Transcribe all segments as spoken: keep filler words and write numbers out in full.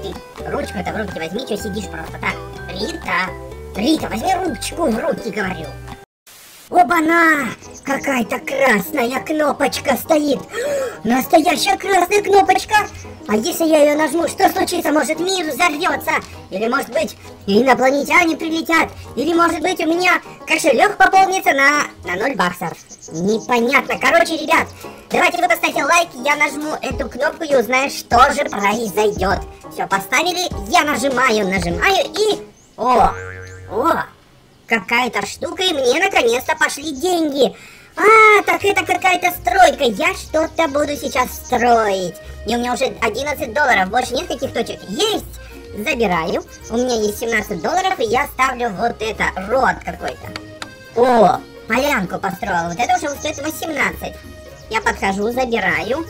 Ты ручку-то в руки возьми, что сидишь просто так. Рита, Рита, возьми ручку в руки, говорю. Оба-на! Какая-то красная кнопочка стоит. Настоящая красная кнопочка. А если я ее нажму, что случится? Может, мир взорвется? Или, может быть, инопланетяне прилетят? Или, может быть, у меня кошелек пополнится на, на ноль баксов? Непонятно. Короче, ребят, давайте вы поставьте лайк, я нажму эту кнопку и узнаю, что же произойдет. Все, поставили, я нажимаю, нажимаю и... О! О! Какая-то штука, и мне наконец-то пошли деньги. А, так это какая-то стройка. Я что-то буду сейчас строить. И у меня уже одиннадцать долларов. Больше нет каких точек? Есть! Забираю. У меня есть семнадцать долларов, и я ставлю вот это. Рот какой-то. О, полянку построил. Вот это уже стоит восемнадцать. Я подхожу, забираю.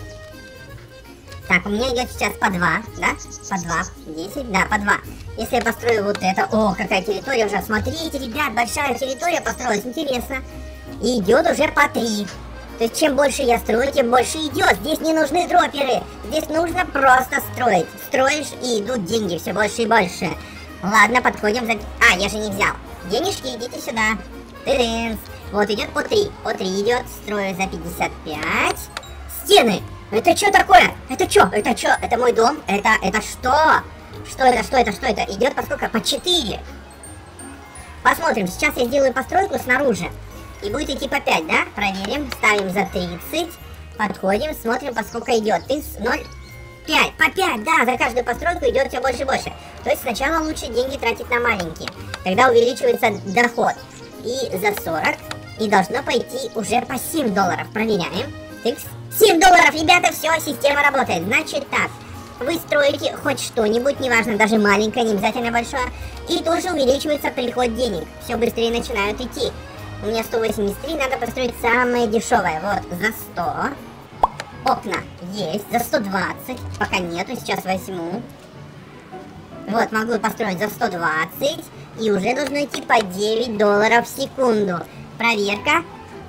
Так, у меня идет сейчас по два, да? По два. десять, да, по два. Если я построю вот это... О, какая территория уже. Смотрите, ребят, большая территория построилась. Интересно. И идет уже по три. То есть, чем больше я строю, тем больше идет. Здесь не нужны дроперы. Здесь нужно просто строить. Строишь, и идут деньги все больше и больше. Ладно, подходим за... А, я же не взял. Денежки, идите сюда. Тырынс. Вот идет по три. По три идет. Строю за пятьдесят пять. Стены. Это что такое? Это что? Это что? Это мой дом? Это, это что? Что это, что это, что это? Идет по сколько? По четыре. Посмотрим. Сейчас я сделаю постройку снаружи. И будет идти по пять, да? Проверим. Ставим за тридцать. Подходим, смотрим, по сколько идет. Ты ноль пять. По пять, да. За каждую постройку идет все больше и больше. То есть сначала лучше деньги тратить на маленькие. Тогда увеличивается доход. И за сорок. И должно пойти уже по семь долларов. Проверяем. Тыкс. семь долларов, ребята, все, система работает. Значит так, вы строите хоть что-нибудь, неважно, даже маленькое, не обязательно большое, и тоже увеличивается приход денег. Все быстрее начинают идти. У меня сто восемьдесят три, надо построить самое дешевое. Вот, за сто. Окна есть, за сто двадцать. Пока нету, сейчас возьму. Вот, могу построить за сто двадцать. И уже должно идти по девять долларов в секунду. Проверка.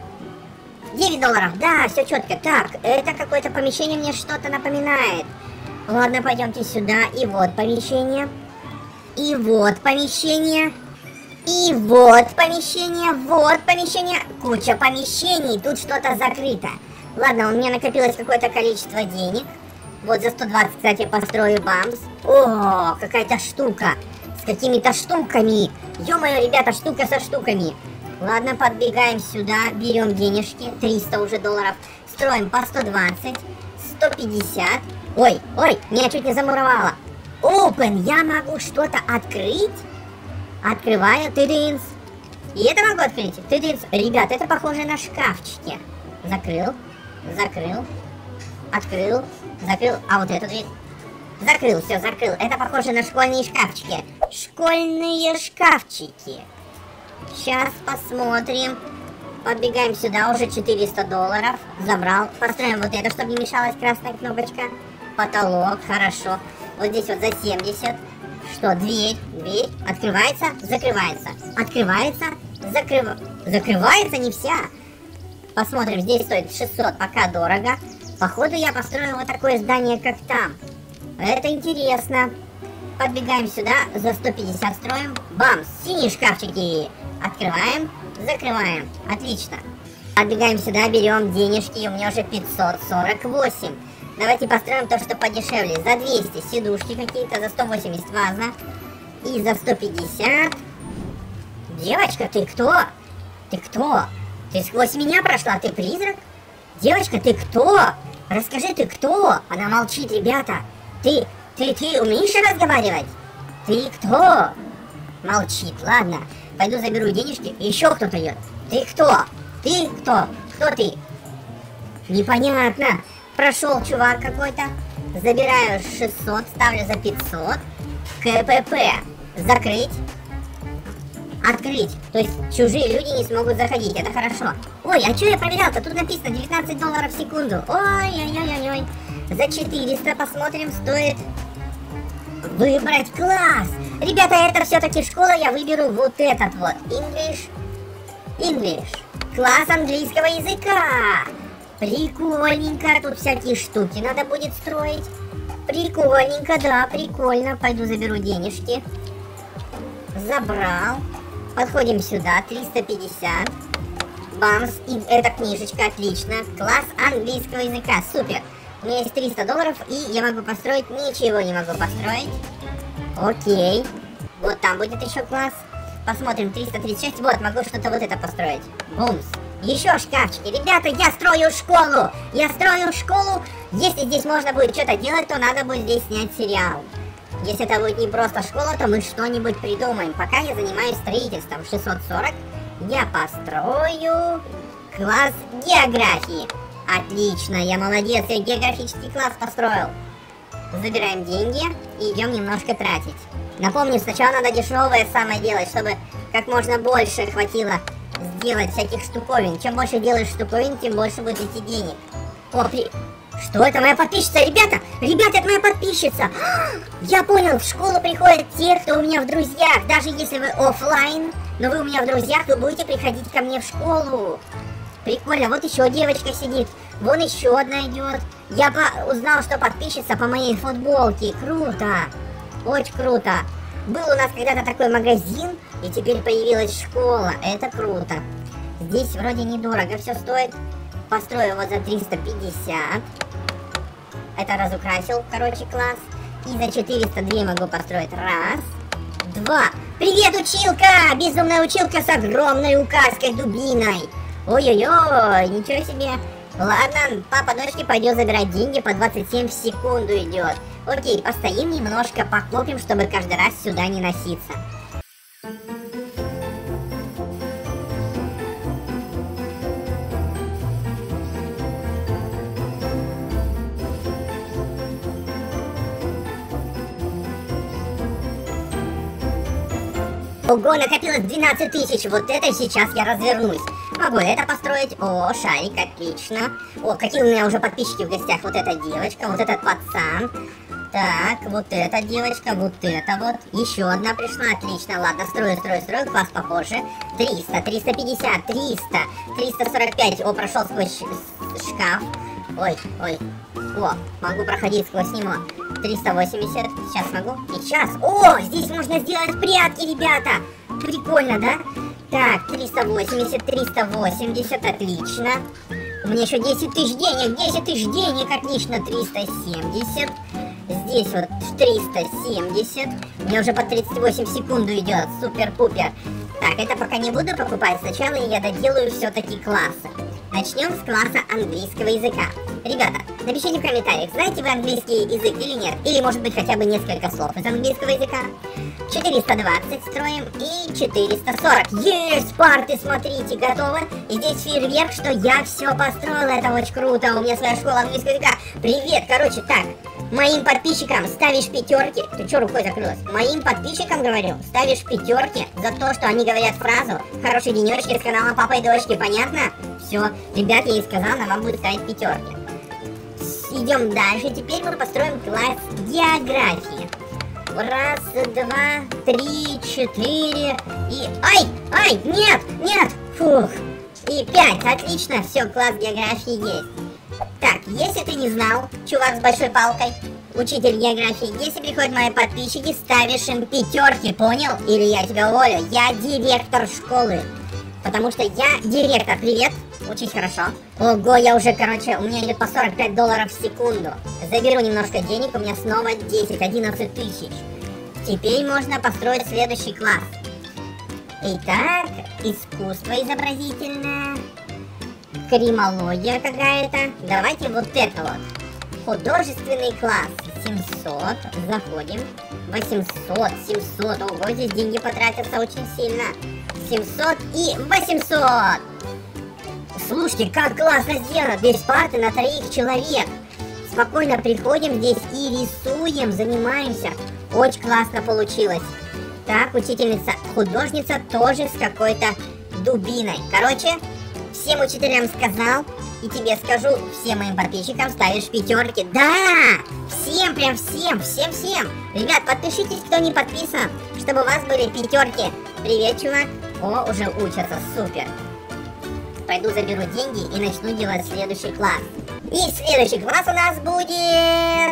девять долларов, да, все четко. Так, это какое-то помещение мне что-то напоминает. Ладно, пойдемте сюда. И вот помещение. И вот помещение. И вот помещение. Вот помещение. Куча помещений. Тут что-то закрыто. Ладно, у меня накопилось какое-то количество денег. Вот за сто двадцать, кстати, построю бамс. О, какая-то штука. С какими-то штуками. Ё-моё, ребята, штука со штуками. Ладно, подбегаем сюда, берем денежки, триста уже долларов, строим по сто двадцать, сто пятьдесят. Ой, ой, меня чуть не замуровало. Open, я могу что-то открыть? Открываю, тыдынс. И это могу открыть, тыдынс. Ребят, это похоже на шкафчики. Закрыл, закрыл, открыл, закрыл. А вот эту дверь. Закрыл, все, закрыл. Это похоже на школьные шкафчики. Школьные шкафчики. Сейчас посмотрим. Подбегаем сюда, уже четыреста долларов. Забрал. Построим вот это, чтобы не мешалась красная кнопочка. Потолок, хорошо. Вот здесь вот за семьдесят. Что, дверь, дверь. Открывается, закрывается. Открывается, закрыв... закрывается не вся. Посмотрим, здесь стоит шестьсот, пока дорого. Походу я построю вот такое здание, как там. Это интересно. Подбегаем сюда, за сто пятьдесят строим. Бамс, синие шкафчики. Открываем, закрываем. Отлично. Подбегаем сюда, берем денежки. У меня уже пятьсот сорок восемь. Давайте построим то, что подешевле. За двести сидушки какие-то, за сто восемьдесят ваза. И за сто пятьдесят. Девочка, ты кто? Ты кто? Ты сквозь меня прошла, ты призрак? Девочка, ты кто? Расскажи, ты кто? Она молчит, ребята. Ты, ты, ты умеешь разговаривать? Ты кто? Молчит, ладно. Пойду заберу денежки. Еще кто-то идет. Ты кто? Ты кто? Кто ты? Непонятно. Прошел чувак какой-то. Забираю шестьсот, ставлю за пятьсот. КПП. Закрыть. Открыть. То есть чужие люди не смогут заходить. Это хорошо. Ой, а что я проверял-то? Тут написано девятнадцать долларов в секунду. Ой-ой-ой-ой. За четыреста, посмотрим, стоит выбрать класс. Ребята, это все-таки школа. Я выберу вот этот вот. English. English. Класс английского языка. Прикольненько. Тут всякие штуки надо будет строить. Прикольненько, да, прикольно. Пойду заберу денежки. Забрал. Подходим сюда, триста пятьдесят. Бамс, и эта книжечка, отлично. Класс английского языка, супер. У меня есть триста долларов, и я могу построить, ничего не могу построить. Окей. Вот там будет еще класс. Посмотрим, триста тридцать шесть, вот, могу что-то вот это построить. Бумс. Еще шкафчики. Ребята, я строю школу. Я строю школу. Если здесь можно будет что-то делать, то надо будет здесь снять сериал. Если это будет не просто школа, то мы что-нибудь придумаем. Пока я занимаюсь строительством. шестьсот сорок. Я построю класс географии. Отлично, я молодец, я географический класс построил. Забираем деньги и идем немножко тратить. Напомню, сначала надо дешевое самое делать, чтобы как можно больше хватило сделать всяких штуковин. Чем больше делаешь штуковин, тем больше будет идти денег. О, при... Что это моя подписчица? Ребята, ребята, это моя подписчица. Я понял, в школу приходят те, кто у меня в друзьях. Даже если вы офлайн, но вы у меня в друзьях, вы будете приходить ко мне в школу. Прикольно, вот еще девочка сидит. Вон еще одна идет. Я по... узнал, что подписчица по моей футболке. Круто. Очень круто. Был у нас когда-то такой магазин, и теперь появилась школа. Это круто. Здесь вроде недорого все стоит. Построю вот за триста пятьдесят. Это разукрасил, короче, класс. И за четыреста два могу построить. Раз, два. Привет, училка! Безумная училка с огромной указкой дубиной. Ой-ой-ой, ничего себе. Ладно, папа дочки пойдет забирать деньги, по двадцать семь в секунду идет. Окей, постоим немножко, покопим, чтобы каждый раз сюда не носиться. Ого, накопилось двенадцать тысяч, вот это сейчас я развернусь. Могу это построить. О, шарик, отлично. О, какие у меня уже подписчики в гостях. Вот эта девочка, вот этот пацан. Так, вот эта девочка, вот это вот. Еще одна пришла, отлично. Ладно, строю, строю, строю, класс попозже. триста, триста пятьдесят, триста, триста сорок пять. О, прошел сквозь шкаф. Ой, ой. О, могу проходить сквозь него. триста восемьдесят. Сейчас могу. И сейчас. О, здесь можно сделать прятки, ребята. Прикольно, да? Так, триста восемьдесят, триста восемьдесят. Отлично. У меня еще десять тысяч денег. десять тысяч денег. Отлично. триста семьдесят. Здесь вот триста семьдесят. Мне уже по тридцать восемь секунд идет. Супер-пупер. Так, это пока не буду покупать. Сначала я доделаю все-таки классы. Начнем с класса английского языка. Ребята, напишите в комментариях, знаете вы английский язык или нет? Или может быть хотя бы несколько слов из английского языка. четыреста двадцать строим и четыреста сорок. Есть, парты, смотрите, готовы. И здесь фейерверк, что я все построил. Это очень круто. У меня своя школа английского языка. Привет, короче, так. Моим подписчикам ставишь пятерки. Ты что рукой закрылась? Моим подписчикам говорю, ставишь пятерки за то, что они говорят фразу «Хороший денечки» с канала Папа и Дочки, понятно? Все, ребят, я и сказал, на вам будет ставить пятерки. Идем дальше. Теперь мы построим класс географии. Раз, два, три, четыре и... Ай, ай, нет, нет, фух. И пять, отлично, все, класс географии есть. Так, если ты не знал, чувак с большой палкой, учитель географии, если приходят мои подписчики, ставишь им пятерки, понял? Или я тебя уволю. Я директор школы. Потому что я директор. Привет, учись хорошо. Ого, я уже, короче, у меня идет по сорок пять долларов в секунду. Заберу немножко денег, у меня снова десять-одиннадцать тысяч. Теперь можно построить следующий класс. Итак, искусство изобразительное. Кримология какая-то. Давайте вот это вот. Художественный класс. семьсот. Заходим. восемьсот, семьсот. Ого, здесь деньги потратятся очень сильно. семьсот и восемьсот. Слушайте, как классно сделано. Без парты на троих человек. Спокойно приходим здесь и рисуем, занимаемся. Очень классно получилось. Так, учительница, художница тоже с какой-то дубиной. Короче, всем учителям сказал, и тебе скажу, всем моим подписчикам ставишь пятерки. Да! Всем, прям всем, всем-всем. Ребят, подпишитесь, кто не подписан, чтобы у вас были пятерки. Привет, чувак. О, уже учатся, супер. Пойду заберу деньги и начну делать следующий класс. И следующий класс у нас будет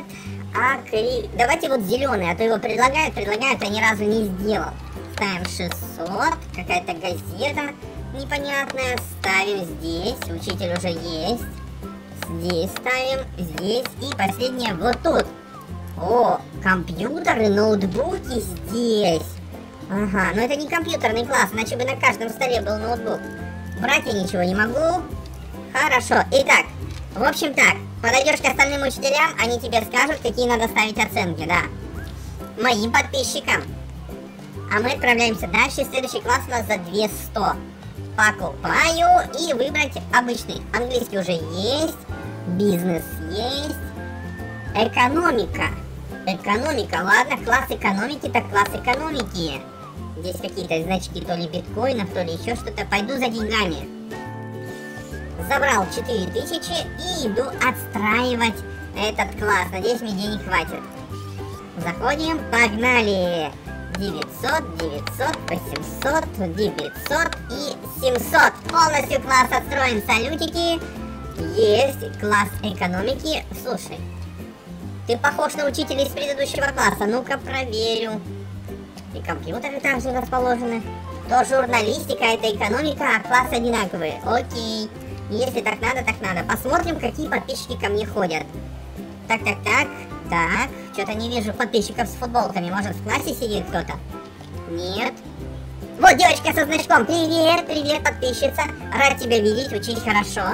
Акри... Давайте вот зеленый, а то его предлагают, предлагают, а ни разу не сделал. Ставим шестьсот, какая-то газета непонятная. Ставим здесь, учитель уже есть. Здесь ставим, здесь и последнее вот тут. О, компьютеры, ноутбуки здесь. Ага, но это не компьютерный класс, иначе бы на каждом столе был ноутбук. Брать я ничего не могу. Хорошо, итак, в общем так, подойдешь к остальным учителям, они тебе скажут, какие надо ставить оценки, да. Моим подписчикам. А мы отправляемся дальше, следующий класс у нас за две сто. Покупаю и выбрать обычный. Английский уже есть, бизнес есть, экономика. Экономика, ладно, класс экономики, так класс экономики. Здесь какие-то значки, то ли биткоинов, то ли еще что-то. Пойду за деньгами. Забрал четыре тысячи и иду отстраивать этот класс. Надеюсь, мне денег хватит. Заходим, погнали. девятьсот, девятьсот, восемьсот, девятьсот и семьсот. Полностью класс отстроен. Салютики. Есть класс экономики. Слушай, ты похож на учителя из предыдущего класса. Ну-ка, проверю. И компьютеры там же расположены. То журналистика, это экономика, а классы одинаковые. Окей. Если так надо, так надо. Посмотрим, какие подписчики ко мне ходят. Так, так, так. Так. Что-то не вижу подписчиков с футболками. Может, в классе сидит кто-то? Нет. Вот девочка со значком. Привет, привет, подписчица. Рад тебя видеть, учись хорошо.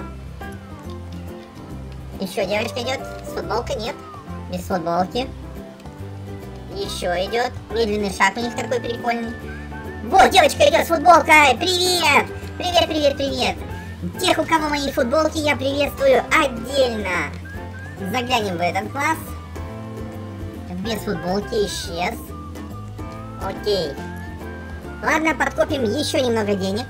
Еще девочка идет. С футболкой нет. Без футболки. Еще идет. Медленный шаг у них такой прикольный. Вот девочка идет с футболкой. Привет! Привет, привет, привет. Тех, у кого мои футболки, я приветствую отдельно. Заглянем в этот класс. Без футболки исчез. Окей. Ладно, подкопим еще немного денег.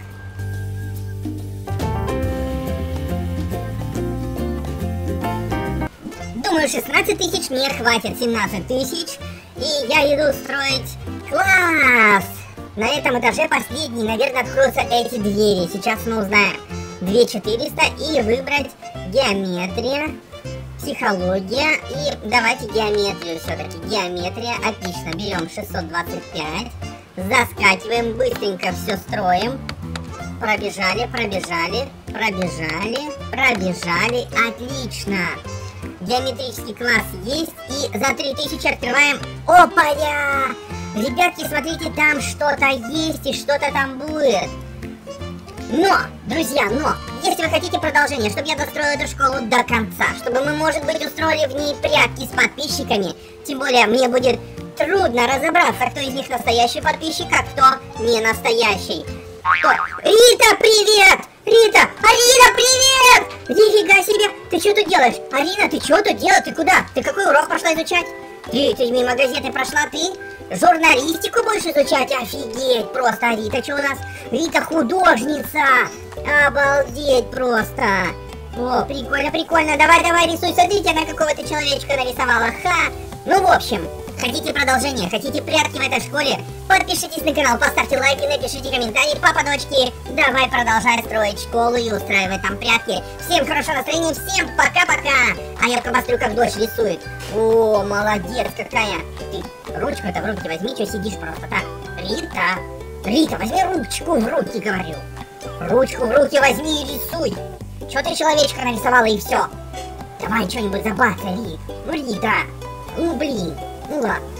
Думаю, шестнадцать тысяч мне хватит, семнадцать тысяч. И я иду строить класс. На этом этаже последний, наверное, откроются эти двери. Сейчас мы узнаем. две тысячи четыреста и выбрать геометрия, психология. И давайте геометрию все-таки. Геометрия, отлично. Берем шестьсот двадцать пять. Заскакиваем, быстренько все строим. Пробежали, пробежали, пробежали, пробежали. Отлично. Геометрический класс есть. И за три тысячи открываем. Опа-я! Ребятки, смотрите, там что-то есть и что-то там будет. Но, друзья, но, если вы хотите продолжение, чтобы я достроил эту школу до конца, чтобы мы, может быть, устроили в ней прятки с подписчиками, тем более мне будет трудно разобраться, кто из них настоящий подписчик, а кто не настоящий. Кто? Рита, привет! Рита! Арина, привет! Нифига себе! Ты что тут делаешь? Арина, ты что тут делаешь? Ты куда? Ты какой урок пошла изучать? Ты, ты мимо газеты прошла, ты? Журналистику будешь изучать? Офигеть просто, Рита, что у нас? Рита художница! Обалдеть просто! О, прикольно, прикольно, давай, давай, рисуй, смотрите, она какого-то человечка нарисовала, ха! Ну, в общем, хотите продолжение, хотите прятки в этой школе? Подпишитесь на канал, поставьте лайк и напишите комментарий, папа, дочки, давай продолжай строить школу и устраивать там прятки. Всем хорошего настроения, всем пока-пока! А я посмотрю, как дочь рисует. О, молодец какая! Ты ручку-то в руки возьми, что сидишь просто так? Рита, Рита, возьми ручку в руки, говорю. Ручку в руки возьми и рисуй. Что ты человечка нарисовала и все? Давай что-нибудь забацай, Рит. Ну, Рита. Ну, блин. Ну, ладно.